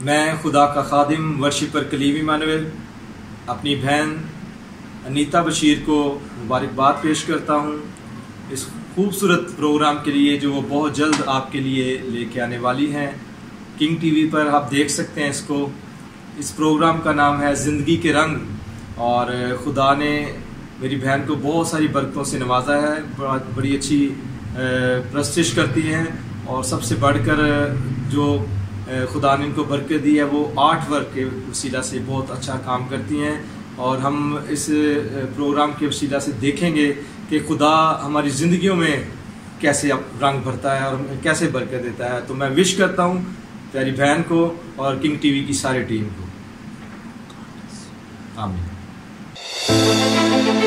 मैं खुदा का खादिम वर्शिपर कलीम इमानुएल अपनी बहन अनीता बशीर को मुबारकबाद पेश करता हूँ इस खूबसूरत प्रोग्राम के लिए जो वो बहुत जल्द आपके लिए लेके आने वाली हैं। किंग टीवी पर आप देख सकते हैं इसको। इस प्रोग्राम का नाम है ज़िंदगी के रंग और खुदा ने मेरी बहन को बहुत सारी बरकतों से नवाजा है। बड़ी अच्छी प्रस्तिश करती हैं और सबसे बढ़कर जो खुदा ने इनको बरकत दी है वो आर्ट वर्क के वसीला से बहुत अच्छा काम करती हैं। और हम इस प्रोग्राम के वसीला से देखेंगे कि खुदा हमारी ज़िंदगियों में कैसे रंग भरता है और कैसे बरकत देता है। तो मैं विश करता हूँ प्यारी बहन को और किंग टीवी की सारी टीम को। आमीन।